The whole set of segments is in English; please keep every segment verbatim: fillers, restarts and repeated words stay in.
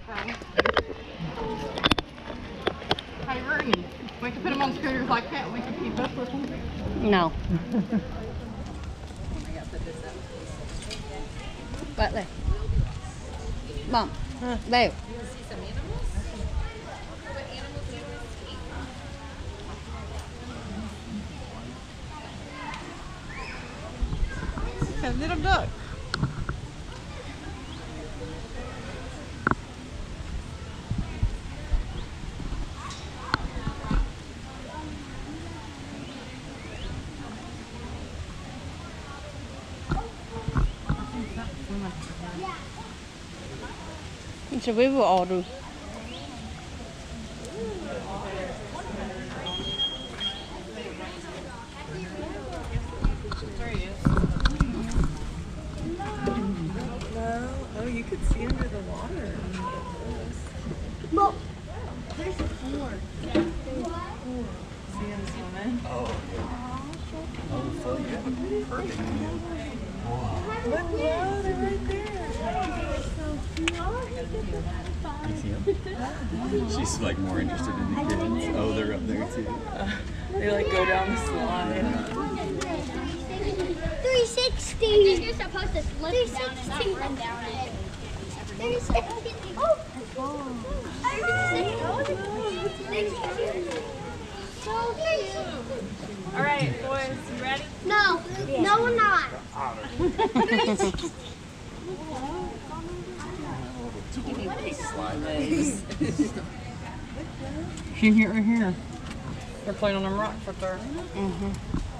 Okay. Hey, Rooney, we can put them on scooters like that and we can keep up with them. No. What there? Mom, huh? There. A little duck. It's a river order. There he is. No. Oh, you could see under the water. Well, there's four. See him swimming? Oh, yeah. Oh, so you have a perfect view. Look, wow, they're right there. You see them? She's like more interested in the kids. Oh, they're up there too. Uh, they like go down the slide. three sixty. Because you're supposed to slip down and not run down it. three sixty. Oh. So cute. All right, boys, you ready? No, no, we're not. She here, right here. They're playing on them rocks up there. Mm-hmm.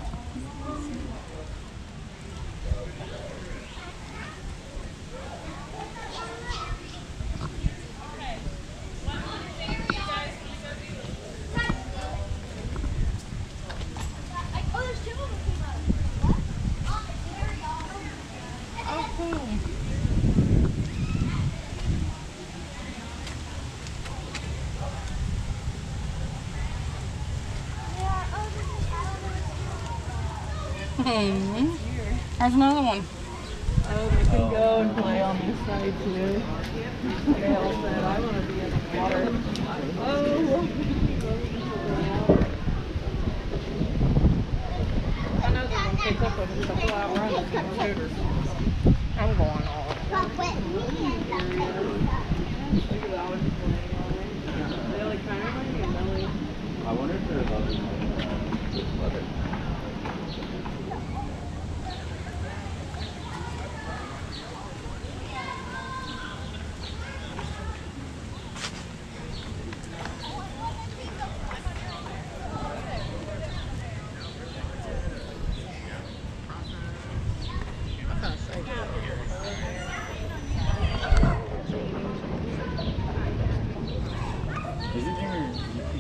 Oh, cool. Hmm. There's another one. Oh, they can go and play on this side too. Gail said, I want to be in the water. Oh. I know they're going to pick up with a couple out runs and shooters. I'm going on. But with me and I wonder if they're loving weather. Isn't there?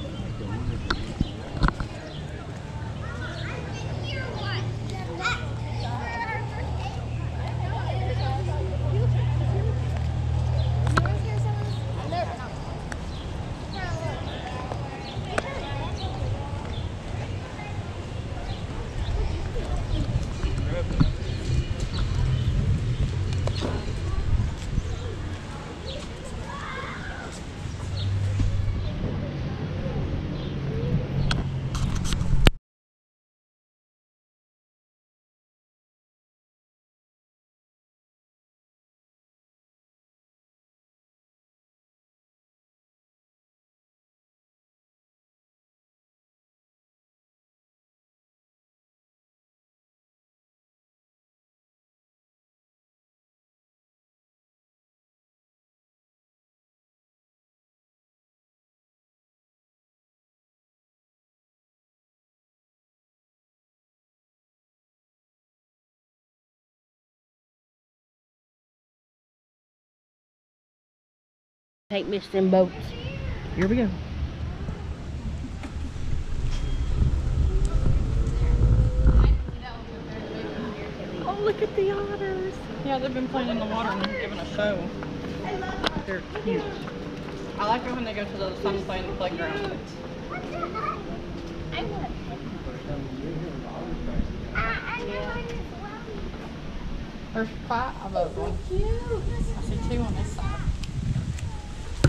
Take me to them boats. Here we go. Oh, look at the otters. Yeah, they've been playing in the water and giving a show. They're cute. I like it when they go to the sun playing playground. I want There's five of them. I see two on this side.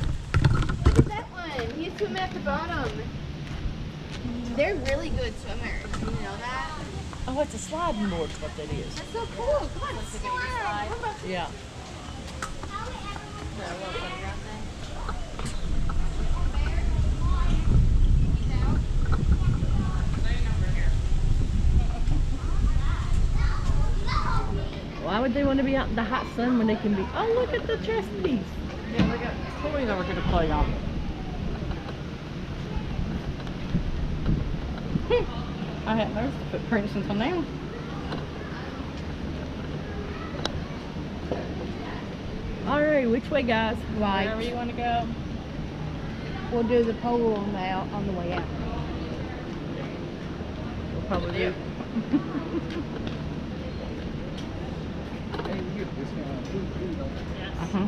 one. He's swimming at the bottom. They're really good swimmers. You know that? Oh, it's a sliding board. What that is? That's so cool. Come on, slide. Come on. Yeah. Why would they want to be out in the hot sun when they can be? Oh, look at the chess piece. Yeah, they got toys over here to play on. I hadn't noticed the footprints until now. All right, which way, guys? Wherever Right. you want to go. We'll do the pole on the out on the way out. We'll probably do. Uh-huh.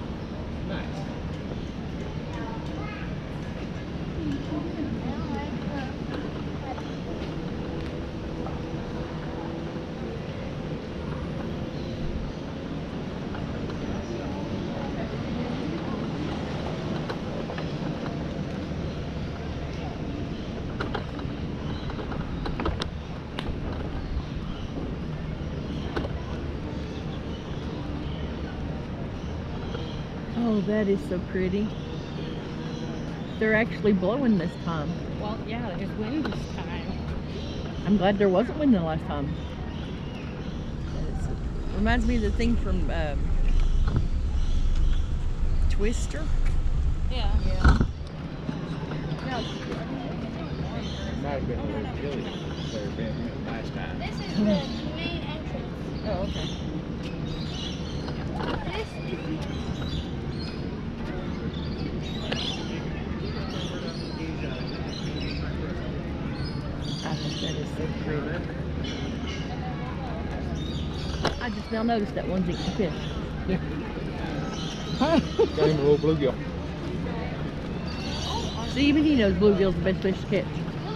Oh, that is so pretty. They're actually blowing this time. Well, yeah, there's wind this time. I'm glad there wasn't wind the last time. It's, reminds me of the thing from um, Twister. Yeah. Yeah. Might have been a little chilly there been last time. This is the main entrance. Oh, okay. This is I think that is so pretty. I just now noticed that one's eating fish. Got him a little bluegill. See, even he knows bluegill's the best fish to catch.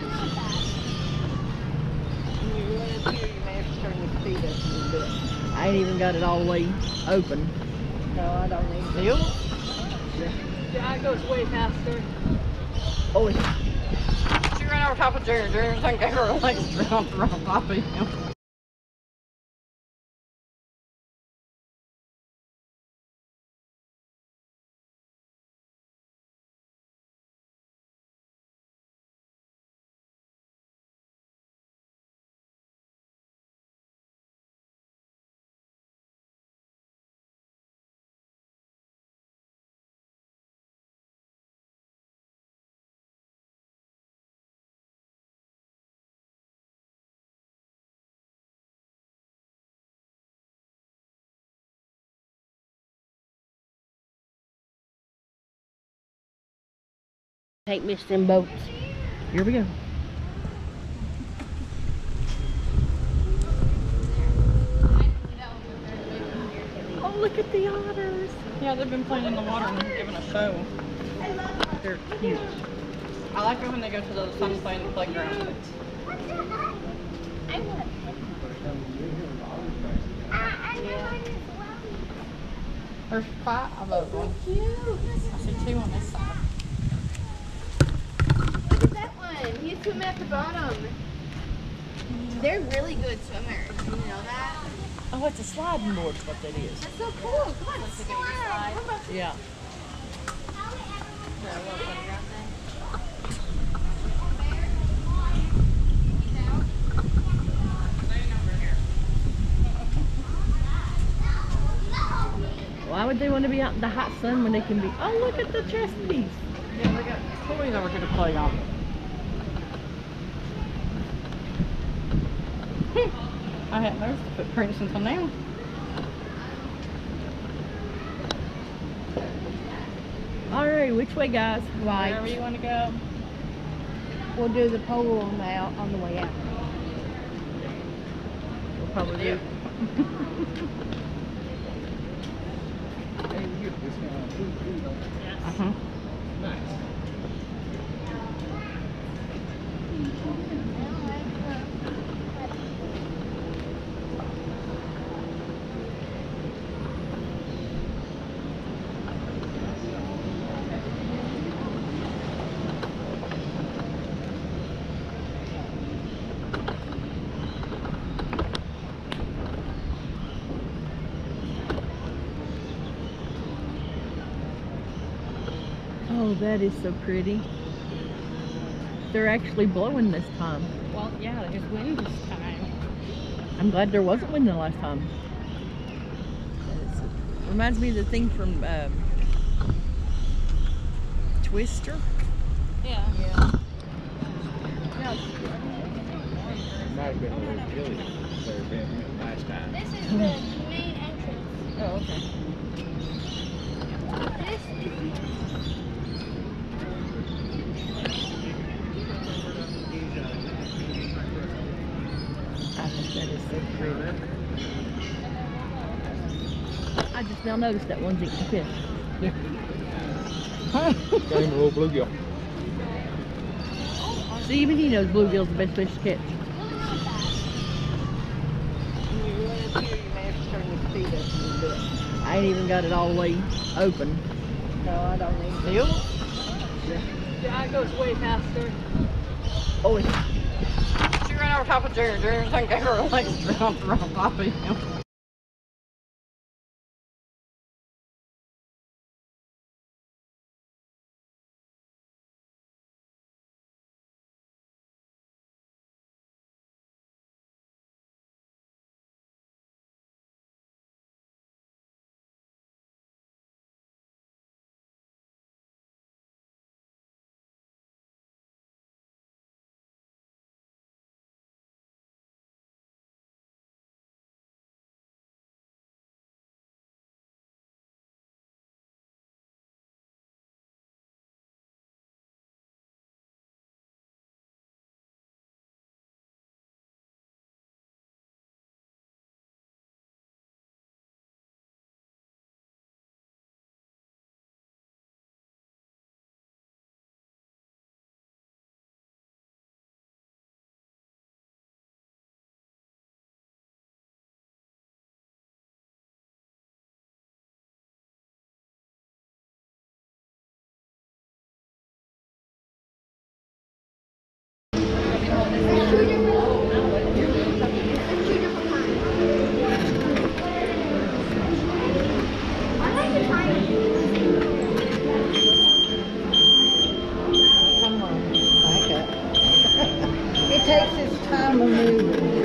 I ain't even got it all the way open. No, I don't need to. Deal? Yeah, it goes way faster. Oh, yeah. She ran over top of Jerry. Jerry and gave her a legs dropped right on top of him. Take me to them boats. Here we go. Oh, look at the otters. Yeah, they've been playing in the water and giving a show. They're cute. I like it when they go to the sun playing playground. I want. I know it is There's five of them. cute. I see two on this side. Look at that one. He's swimming at the bottom. They're really good swimmers. You know that? Oh, it's a sliding board. What that is? That's so cool. Come on, slide. Come on. Yeah. Why would they want to be out in the hot sun when they can be? Oh, look at the chess piece. Yeah, they got toys over here to play on. I hadn't noticed the footprints until now. All right, which way, guys? Wherever Right. you want to go. We'll do the pole on the out on the way out. We'll probably do. Uh-huh. Oh, that is so pretty. They're actually blowing this time. Well, yeah, there's wind this time. I'm glad there wasn't wind the last time. It's, reminds me of the thing from um, Twister. Yeah. Yeah. Might have been a little chilly there been last time. This is the main entrance. Oh, okay. This is I think that is so pretty. I just now noticed that one's eating fish. Yeah. Got him a little bluegill. See, even he knows bluegill's the best fish to catch. I ain't even got it all the way open. No, I don't need Still? Yeah, it goes way faster. Oh, it's She ran over top of Jerry. Jerry and gave her a legs dropped her on top of him. Come on, back up. It takes its time to move.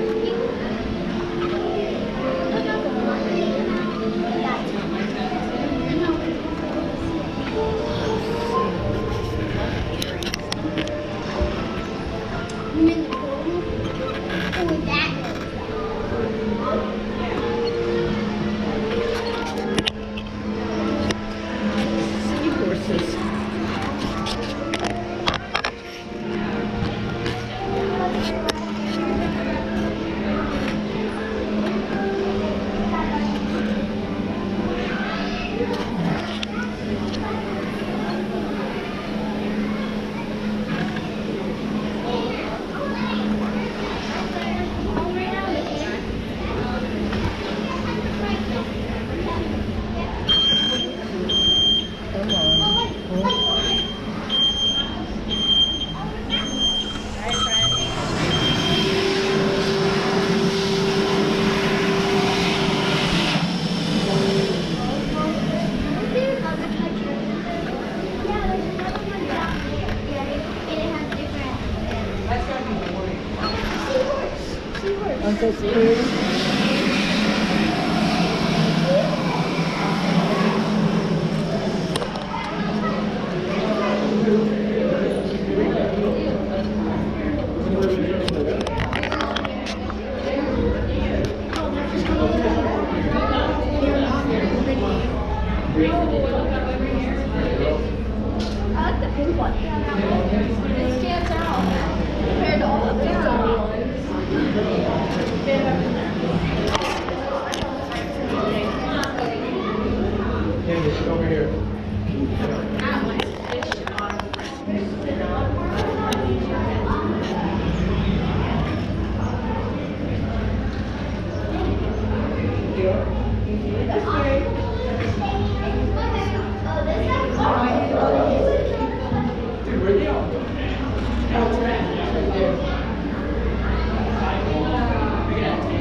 Seahorses. Come on. Aren't those pretty? I like the pink one. It stands out compared to all the other Candace, over here. ones.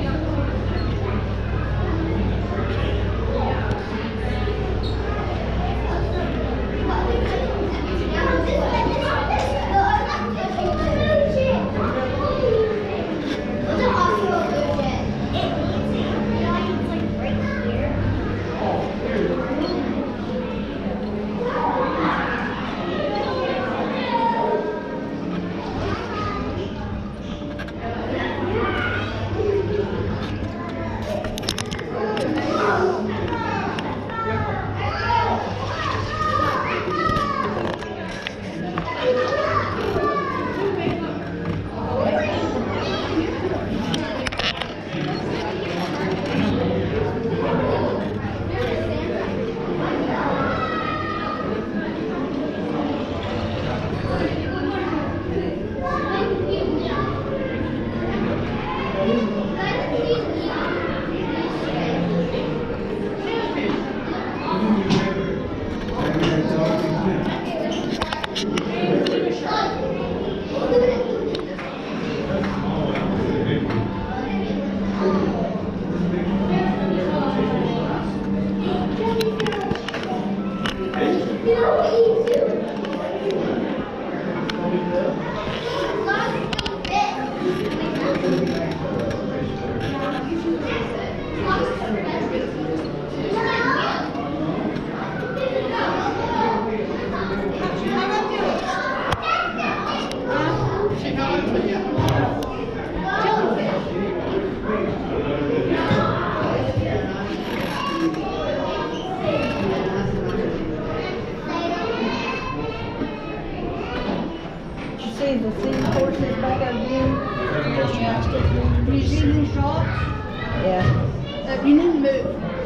the seahorses back up again. You see these drops? Yeah. Uh, you need to move.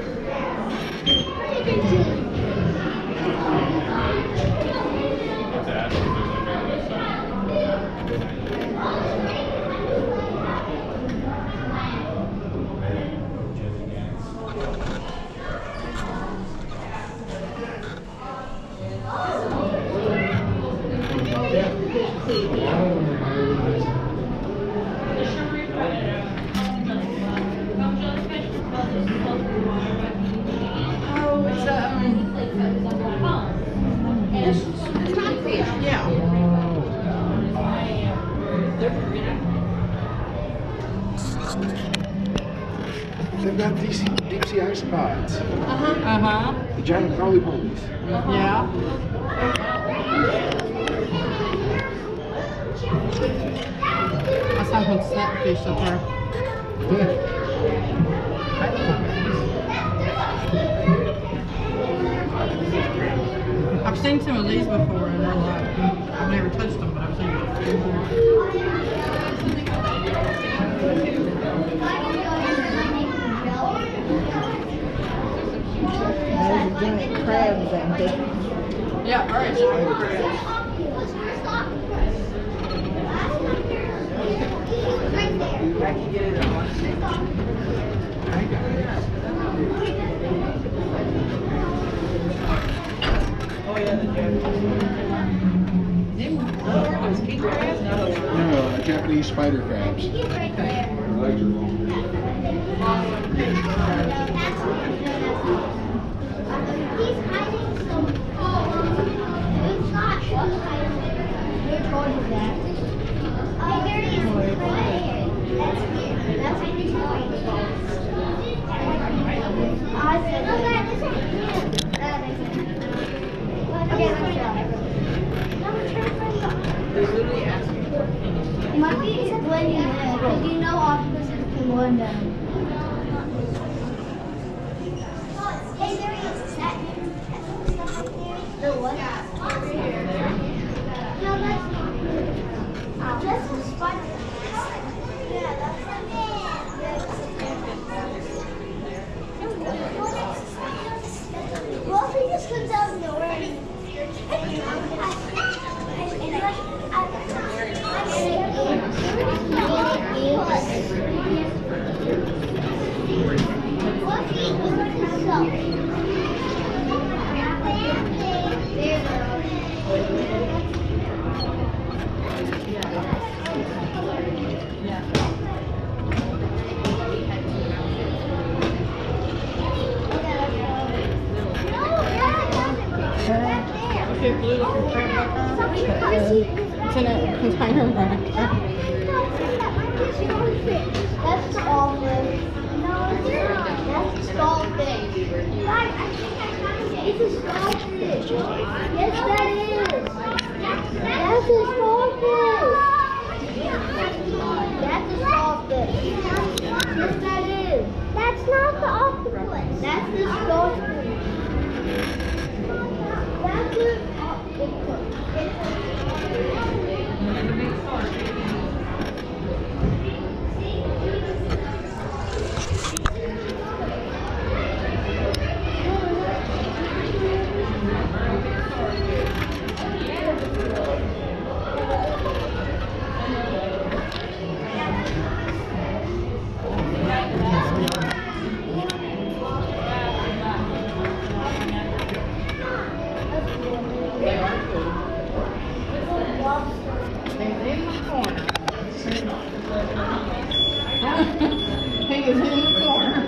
Oh, it's um. Yeah. They've got deep sea, deep sea ice pods. Uh huh. The giant crawly polies. Yeah. I saw one snapfish up there. I've seen some of these before in real life. I've never touched them, but I've seen them. Those are giant crabs, ain't they? Yeah, alright. Hi guys. No, uh, Japanese spider crabs. It might be it's blending in because you know octopuses can blend in. Hey, there he is. Is that him? Stuff right there? The what? Over here. No, that's not. Oh, that's a spider. Yeah, that's a well, if he just comes out of nowhere and Okay, blue looking crab back there. It's in a container right there. That's awful. No, it's not. That's a skullfish. Guys, I think I found it. It's a skullfish. Yes, that is. That's a skullfish. That's a skullfish. Yes, that is. That's not the octopus. That's the skullfish. That's the octopus. He is in the corner.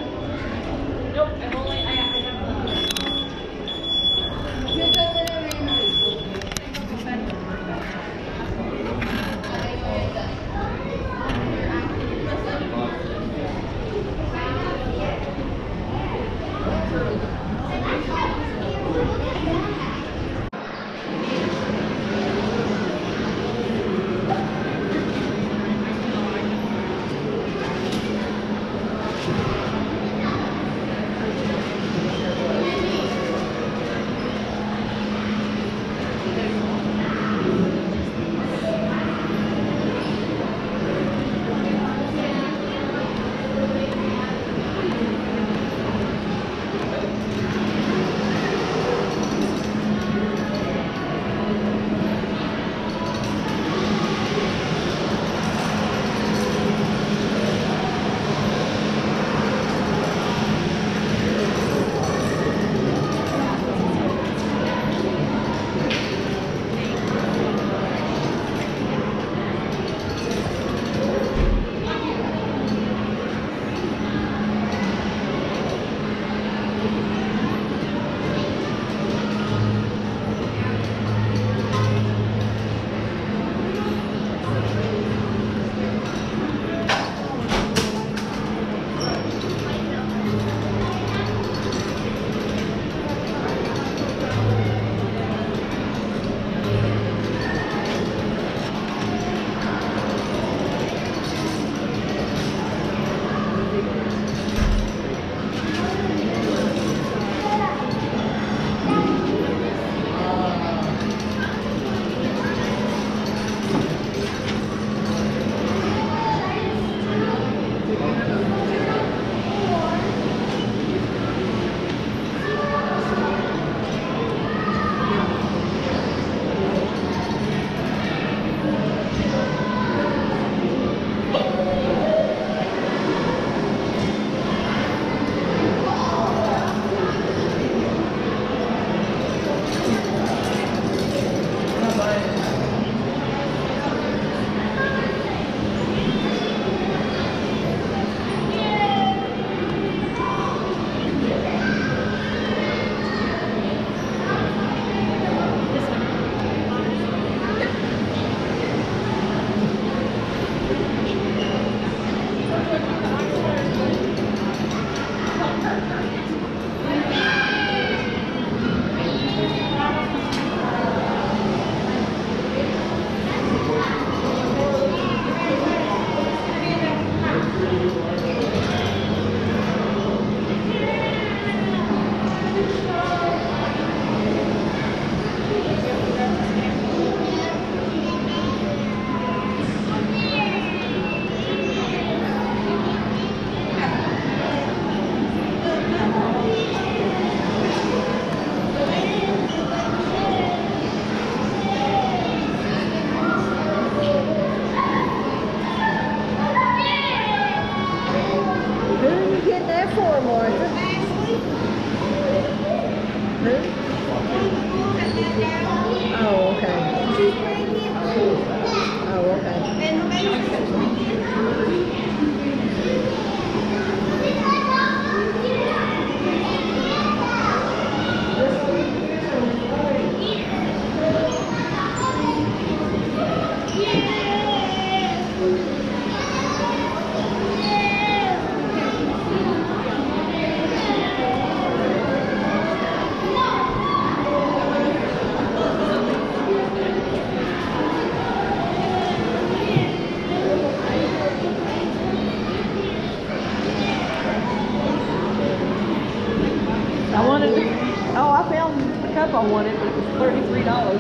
I found the cup I wanted, but it was thirty-three dollars.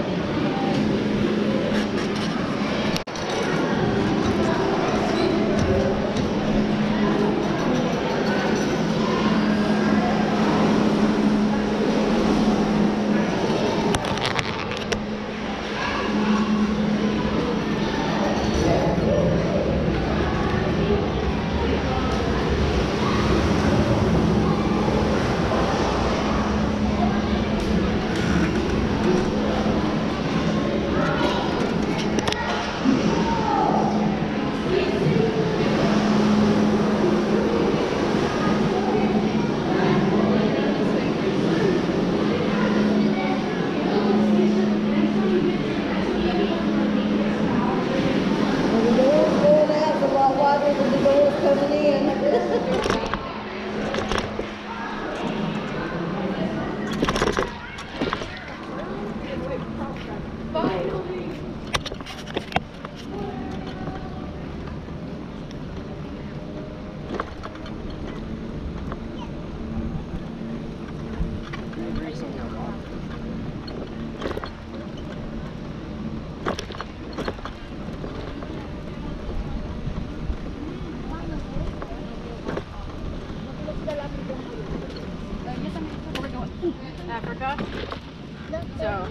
Africa. So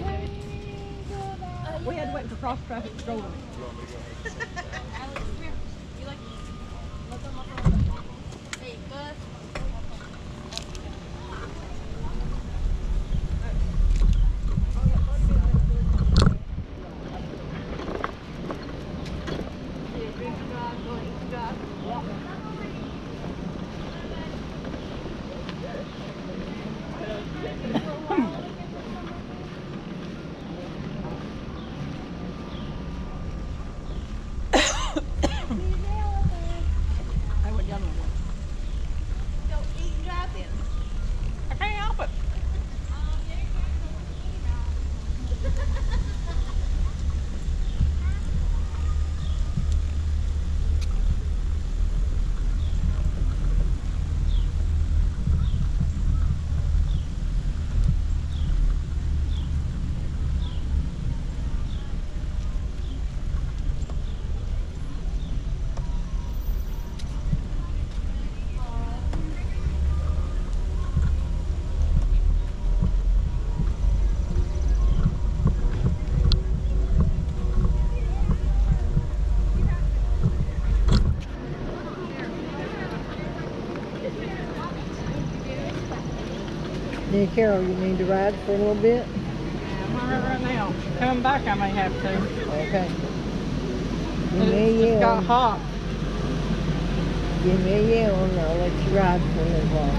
we had to wait for cross traffic to go. Hey, Carol, you need to ride for a little bit? I'm on it right now. Coming back, I may have to. Okay. Give But me a it's just yell. got hot. Give me a yell and I'll let you ride for a little while.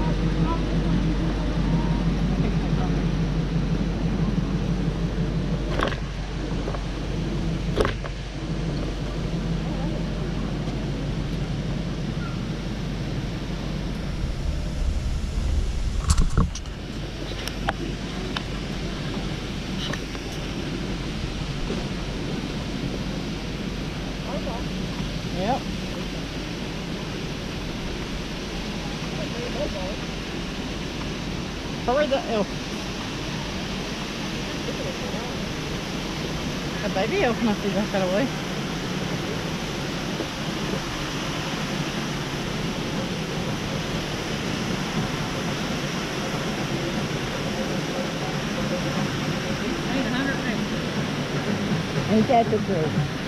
Yep. Hurry the elf. A baby elf must be back that away. Ain't that the truth?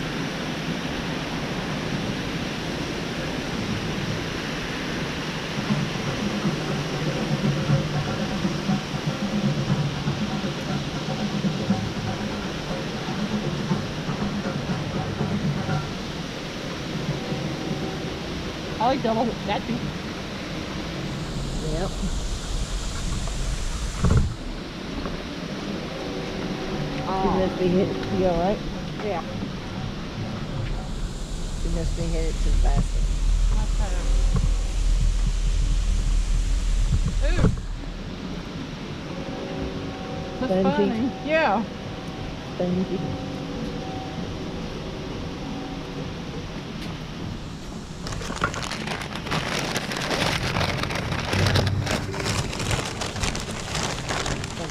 I like double that too. Yep. She must be hit. You all right? Yeah. She must be headed to the basket. Ooh. That's Spongy. funny. Yeah. Spongy.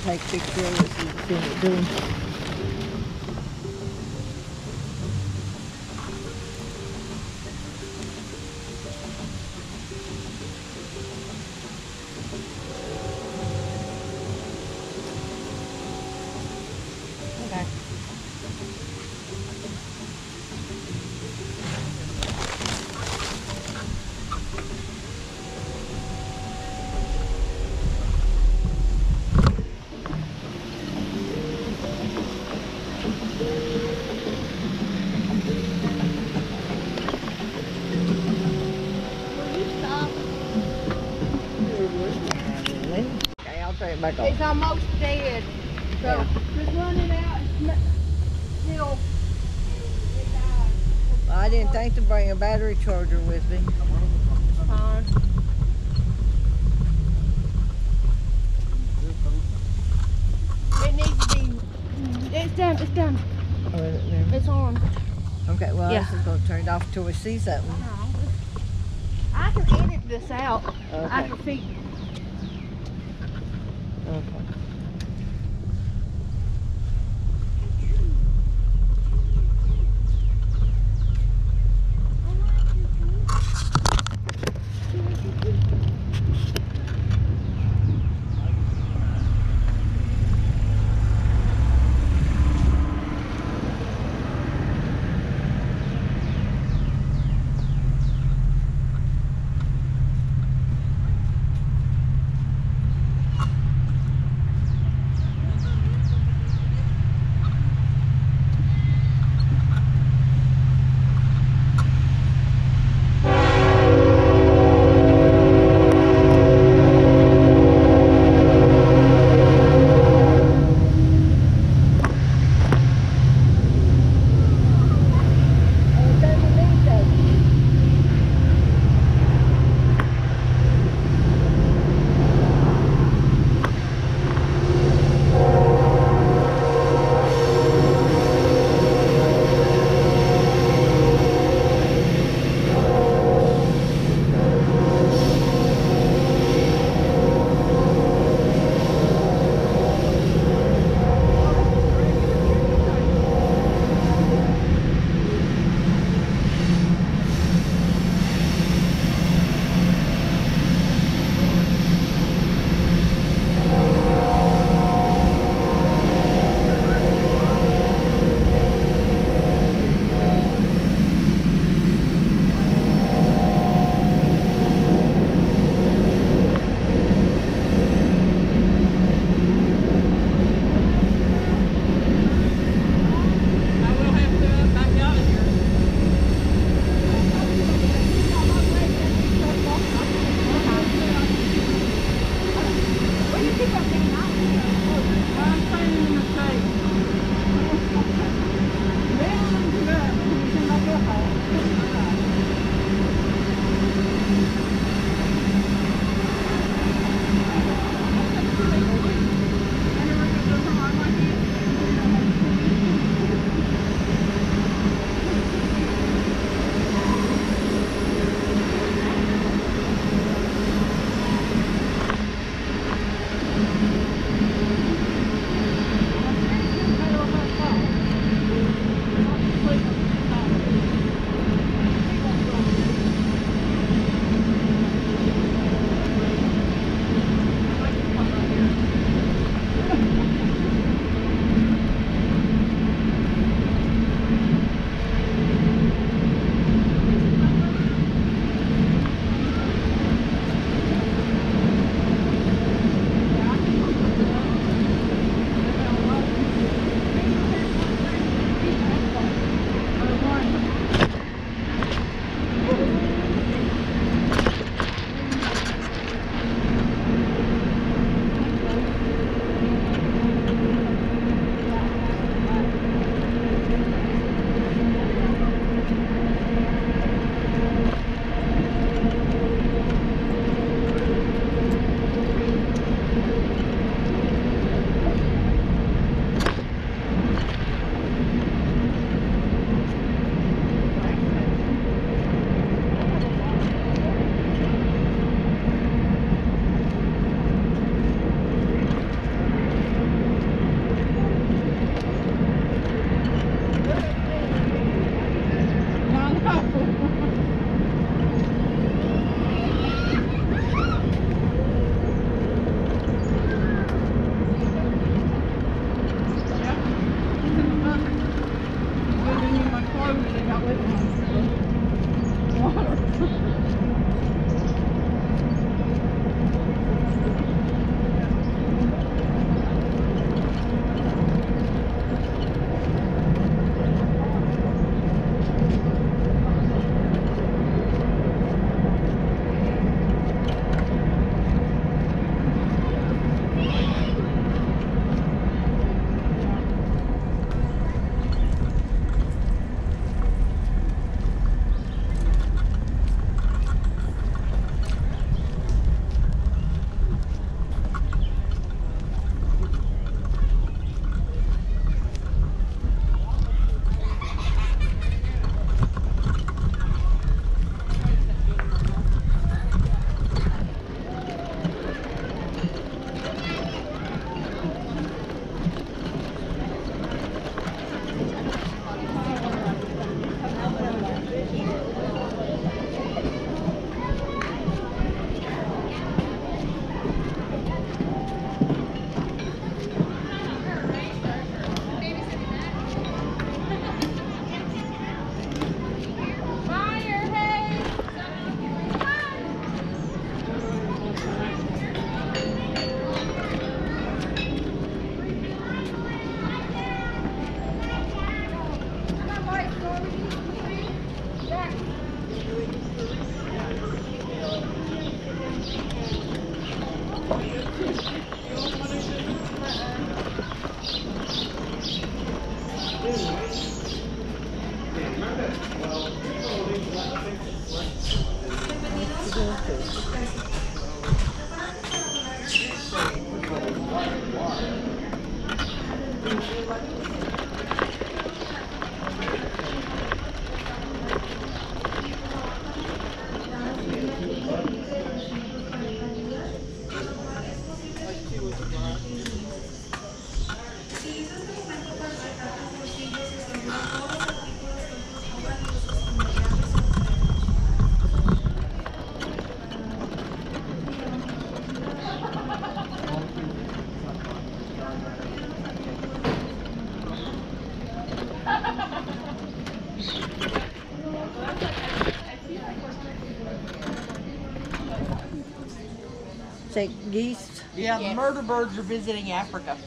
take a picture of it so you can see what we're doing. Okay. Will you stop? Okay, I'll turn it back on. It's almost dead. So just run it out until it dies. I didn't think to bring a battery charger with me. Fine. It needs to be. It's done. It's done. Oh, is it there? It's on. Okay, well, Yeah. I was just going to turn it off until we see something. I can edit this out. I Okay. can see. Okay. Arctic geese. Yeah, the murder birds are visiting Africa.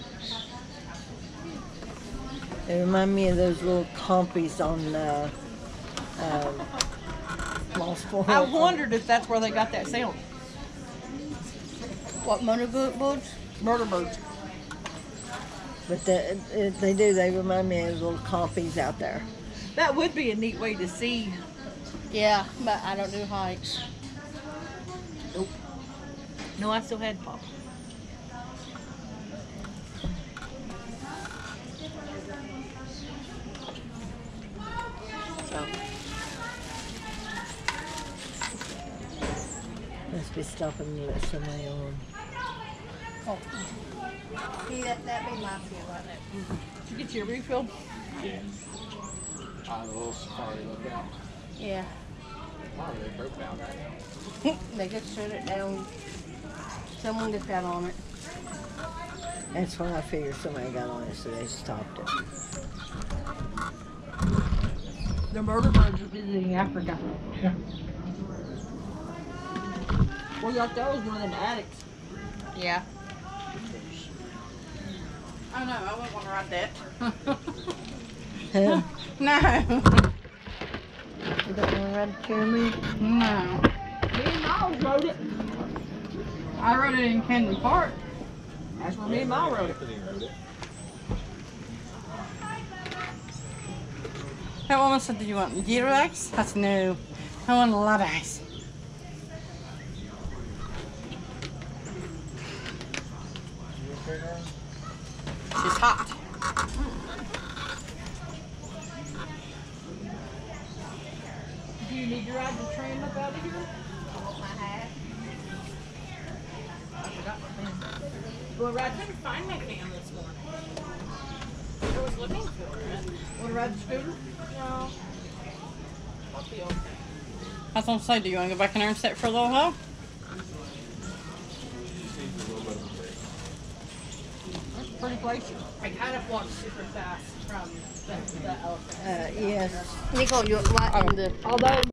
They remind me of those little compies on uh, uh, Lost for I wondered if that's where they got that sound. What murder birds? Murder birds. But the, it, they do. They remind me of little compies out there. That would be a neat way to see. Yeah, but I don't do hikes. Nope. No, I still had pop. So, Must be stopping to let somebody on. Oh. See, that, that be my feel right there. did you get your refill? Uh, a little safari lookout. Yeah. Wow, they broke down right now. They just shut it down. Someone just got on it. That's when I figured somebody got on it, so they stopped it. The murder birds are visiting Africa. Yeah. Well, you thought that was one of them addicts. Yeah. Oh no, I wouldn't want to ride that. Huh? No. You don't want to ride the pyramid? No. Me and Miles rode it. I rode it in Camden Park. That's where me and Miles rode it. That woman said, "Do you want zero ice?" I said, "No. I want a lot of ice." She's hot. Do you need to ride the train up out of here? I want my hat. I forgot my pen. Well, ride. I couldn't find my cam this morning. I was looking for it. Want to ride the scooter? No. I'll be okay. I was gonna say, do you want to go back in there and sit for a little while? That's a pretty place. I kind of walked super fast from the, the elephant. Uh, yes. Nicole, you what in the Although